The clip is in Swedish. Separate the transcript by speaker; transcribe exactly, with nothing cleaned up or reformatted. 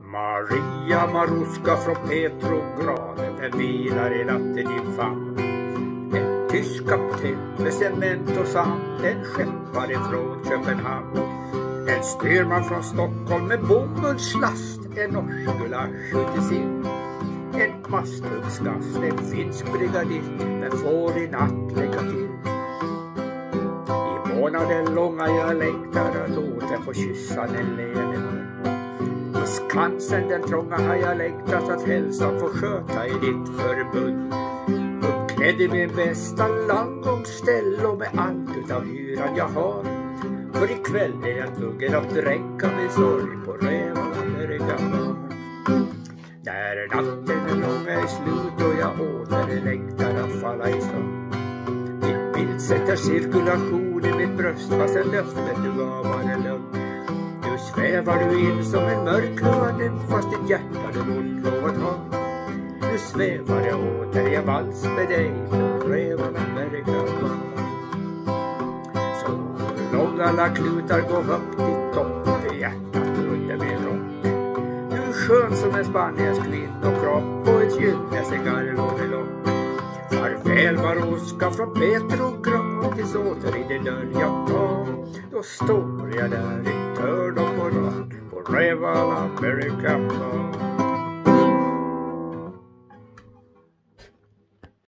Speaker 1: Maria Maruska från Petrograd, den vilar i natt i din famn. En tysk kapten med cement och sand, en skeppare från Köpenhamn. En styrman från Stockholm med bomullslast, en norsk gulasch ut i sill. En masthuggsgast, en finsk brigadier, men får i natt lägga till. I månaden långa jag längtar att åter få kyssa den leende mun. I Skansen den trånga har jag längtat att hälsa få sköta i ditt förbund. Uppklädd i min bästa landgångsställ och med allt utav hyran jag har. För ikväll är jag tvungen att dränka min sorg på Rävala bar. När natten är långa är slut och jag åter längtar att falla i stånd. Ditt bild sätter cirkulation i mitt bröst fast en löfte du gav var en lögn. Nu svävar du in som en mörkgrå nymf fast ditt hjärta du låt lovat ha. Nu svävar jag åter i en vals med dig på Rävala bar. Så långa alla klutar går högt i topp i hjärtat under min rock. Du är skön som en spansk kvinnokropp och ett gyllene cigarrlådelock. Farväl Maruska från Petrograd, tills åter i din dörr jag tar. Då står jag där i törn och moral på Rävala bar.